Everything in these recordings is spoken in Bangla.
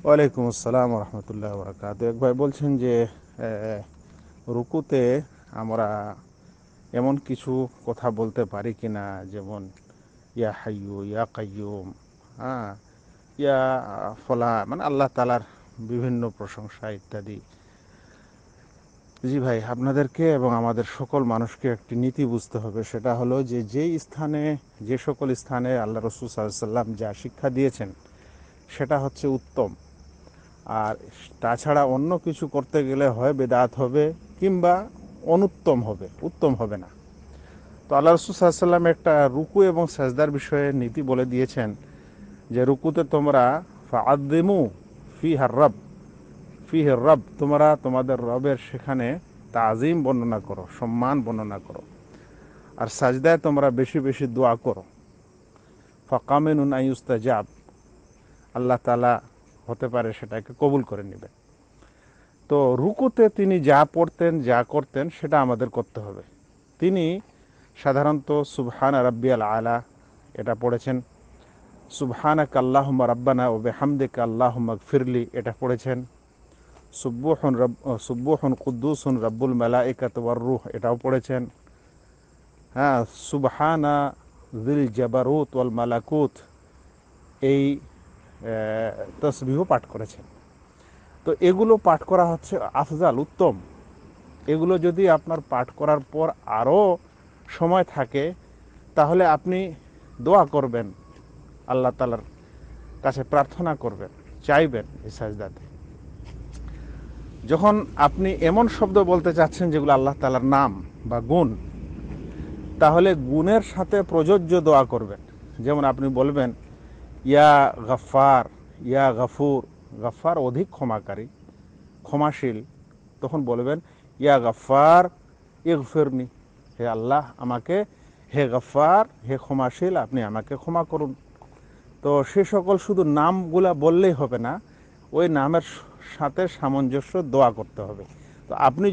ওয়ালাইকুম আসসালাম রহমতুল্লাহ বরকাত। এক ভাই বলছেন যে রুকুতে আমরা এমন কিছু কথা বলতে পারি কিনা, যেমন ইয়া হাইয়ু ইয়া কাইয়ুম, হ্যাঁ, ইয়া ফলা, মানে আল্লাহ তালার বিভিন্ন প্রশংসা ইত্যাদি। জি ভাই, আপনাদেরকে এবং আমাদের সকল মানুষকে একটি নীতি বুঝতে হবে। সেটা হলো যে যে সকল স্থানে আল্লাহ রসুল সাল্লাল্লাহু আলাইহি ওয়াসাল্লাম যা শিক্ষা দিয়েছেন সেটা হচ্ছে উত্তম। আর তাছাড়া অন্য কিছু করতে গেলে হয় বেদাত হবে, কিংবা অনুত্তম হবে, উত্তম হবে না। তো আল্লাহ রসুল সাল্লাল্লাহু আলাইহি ওয়াসাল্লাম একটা রুকু এবং সাজদার বিষয়ে নীতি বলে দিয়েছেন যে রুকুতে তোমরা ফাআযিমু ফিহির রব, তোমরা তোমাদের রবের সেখানে তাজিম বর্ণনা করো, সম্মান বর্ণনা করো। আর সাজদায় তোমরা বেশি বেশি দোয়া করো। ফাকামিনুন আইয়ুস্তাজাব, আল্লাহ তাআলা হতে পারে সেটাকে কবুল করে নেবেন। তো রুকুতে তিনি যা পড়তেন যা করতেন সেটা আমাদের করতে হবে। তিনি সাধারণত সুবহান রাব্বিয়াল আলা এটা পড়েছেন, সুবহানাকা আল্লাহুম্মা রাব্বানা ওয়া বিহামদিকা আল্লাহুম্মা গফিরলি এটা পড়েছেন, সুব্বুহুন কুদ্দুসুন রাব্বুল মালাইকাতি ওয়ার রূহ এটাও পড়েছেন, হ্যাঁ, সুবহানা যিল জাবারুত ওয়াল মালাকুত এই তসবিহ পাঠ করেছেন। তো এগুলো পাঠ করা হচ্ছে আফজাল, উত্তম। এগুলো যদি আপনার পাঠ করার পর আরও সময় থাকে, তাহলে আপনি দোয়া করবেন, আল্লাহ তাআলার কাছে প্রার্থনা করবেন, চাইবেন এই সাজদাতে। যখন আপনি এমন শব্দ বলতে চাচ্ছেন যেগুলো আল্লাহ তাআলার নাম বা গুণ, তাহলে গুণের সাথে প্রযোজ্য দোয়া করবেন। যেমন আপনি বলবেন ইয়া গফফার, ইয়া গফুর, গফফার অধিক ক্ষমাকারী, ক্ষমাশীল। তখন বলবেন ইয়া গফফার ইগফিরনি, হে আল্লাহ আমাকে, হে গফফার, হে ক্ষমাশীল, আপনি আমাকে ক্ষমা করুন। তো সে সকল শুধু নামগুলা বললেই হবে না, ওই নামের সাথে সামঞ্জস্য দোয়া করতে হবে। তো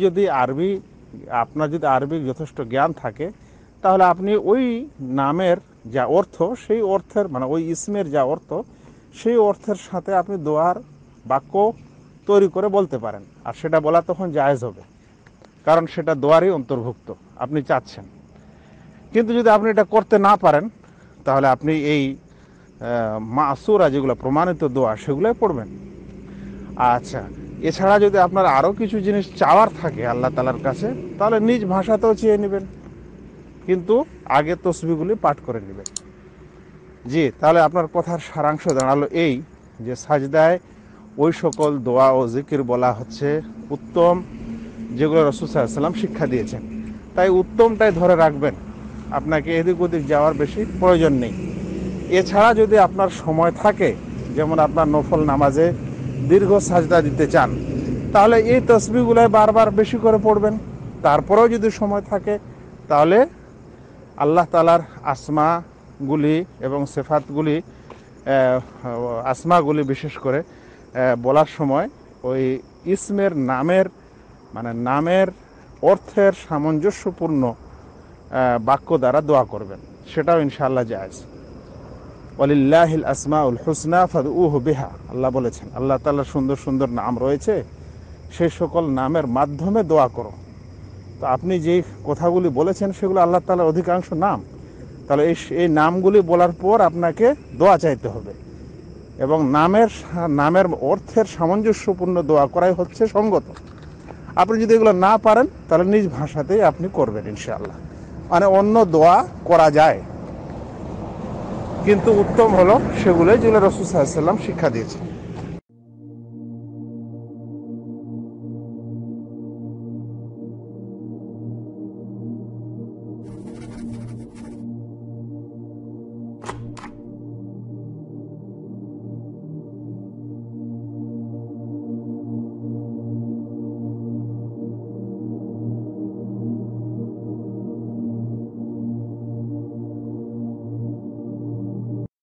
আপনার যদি আরবি যথেষ্ট জ্ঞান থাকে, তাহলে আপনি ওই নামের যা অর্থ, সেই অর্থের, মানে ওই ইসমের যা অর্থ, সেই অর্থের সাথে আপনি দোয়ার বাক্য তৈরি করে বলতে পারেন। আর সেটা বলা তখন জায়েজ হবে, কারণ সেটা দোয়ারই অন্তর্ভুক্ত, আপনি চাচ্ছেন। কিন্তু যদি আপনি এটা করতে না পারেন, তাহলে আপনি এই মাসুরা, যেগুলো প্রমাণিত দোয়া, সেগুলোই পড়বেন। আচ্ছা, এছাড়া যদি আপনার আরও কিছু জিনিস চাওয়ার থাকে আল্লাহ তাআলার কাছে, তাহলে নিজ ভাষাতেও চেয়ে নেবেন, কিন্তু আগে তসবিহগুলি পাঠ করে নেবেন। জি, তাহলে আপনার কথার সারাংশ দাঁড়ালো এই, যে সাজদায় ওই সকল দোয়া ও জিকির বলা হচ্ছে উত্তম, যেগুলো রাসূল সাল্লাল্লাহু আলাইহি ওয়াসাল্লাম শিক্ষা দিয়েছেন। তাই উত্তমটাই ধরে রাখবেন, আপনাকে এদিক ওদিক যাওয়ার বেশি প্রয়োজন নেই। এছাড়া যদি আপনার সময় থাকে, যেমন আপনার নফল নামাজে দীর্ঘ সাজদা দিতে চান, তাহলে এই তসবিহগুলো বারবার বেশি করে পড়বেন। তারপরেও যদি সময় থাকে, তাহলে আল্লাহ তাআলার আসমাগুলি এবং সিফাতগুলি, আসমাগুলি বিশেষ করে বলার সময় ওই ইসমের, নামের অর্থের সামঞ্জস্যপূর্ণ বাক্য দ্বারা দোয়া করবেন, সেটাও ইনশাআল্লাহ জায়েজ। ওয়ালিল্লাহিল আসমাউল হুসনা ফাদউহু বিহা, আল্লাহ বলেছেন আল্লাহ তাআলার সুন্দর সুন্দর নাম রয়েছে, সেই সকল নামের মাধ্যমে দোয়া করো। তো আপনি যেই কথাগুলি বলেছেন সেগুলো আল্লাহ তাআলার অধিকাংশ নাম, তাহলে এই নামগুলি বলার পর আপনাকে দোয়া চাইতে হবে, এবং নামের অর্থের সামঞ্জস্যপূর্ণ দোয়া করাই হচ্ছে সঙ্গত। আপনি যদি এগুলো না পারেন, তাহলে নিজ ভাষাতেই আপনি করবেন ইনশাআল্লাহ। মানে অন্য দোয়া করা যায়, কিন্তু উত্তম হলো সেগুলোই যেগুলো রাসূল সাল্লাল্লাহু আলাইহি ওয়াসাল্লাম শিক্ষা দিয়েছেন।